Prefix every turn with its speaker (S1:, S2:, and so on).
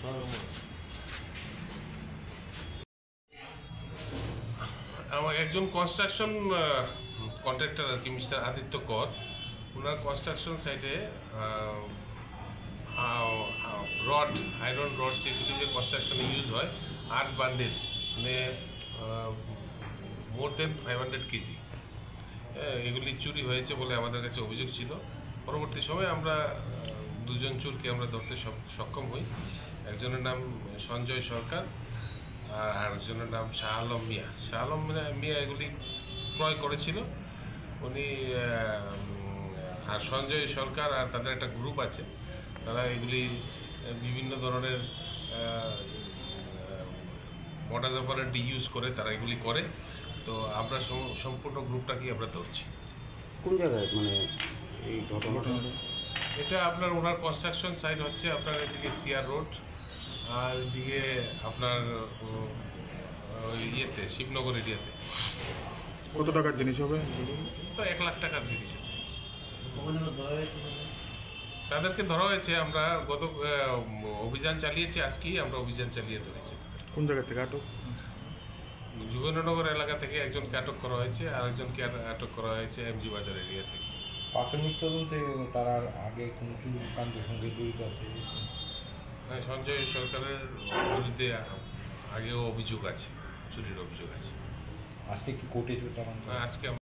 S1: আমার একজন construction contractor আর কি, মিস্টার আদিত্য কর, ওনার কনস্ট্রাকশন সাইটে রড, আয়রন রড যেগুলি যে কনস্ট্রাকশনে ইউজ হয় 8 বান্ডেল, মানে মোর দেন 500 কেজি এগুলি চুরি হয়েছে বলে আমাদের কাছে অভিযোগ ছিল। পরবর্তী সময়ে আমরা দুজন চোরকে আমরা ধরতে সক্ষম হই। একজনের নাম সঞ্জয় সরকার আর আরেকজনের নাম শাহ আলম মিয়া। শাহ আলম মিয়া এগুলি ক্রয় করেছিল উনি, আর সঞ্জয় সরকার আর তাদের একটা গ্রুপ আছে, তারা এগুলি বিভিন্ন ধরনের মডাস অপারেন্ডি ইউজ করে তারা এগুলি করে। তো আমরা সম্পূর্ণ গ্রুপটাকেই আমরা ধরছি।
S2: কোন জায়গায় মানে এই ঘটনাটা?
S1: এটা আপনার ওনার কনস্ট্রাকশন সাইট হচ্ছে আপনার এদিকে সিআর রোড, আর এদিকে আপনার ইয়েতে শিবনগর এরিয়াতে।
S3: কত টাকার জিনিস হবে?
S1: তো 1 লাখ টাকার জিনিস আছে। তাদেরকে ধরা হয়েছে। আমরা গত অভিযান চালিয়েছি, আজকেই আমরা অভিযান চালিয়ে ধরেছি।
S3: কোন জায়গা থেকে আটক?
S1: যুগেন্দ্রনগর এলাকা থেকে একজনকে আটক করা হয়েছে, আর একজনকে আটক করা হয়েছে এমজি বাজার এরিয়া থেকে।
S4: প্রাথমিক তদন্তে তার আগে কোনো কাণ্ডের সঙ্গে জড়িত আছে?
S1: সঞ্জয় সরকারের বিরুদ্ধে আগেও অভিযোগ আছে, চুরির অভিযোগ আছে।
S4: আজকে কি কোর্টে?
S1: আজকে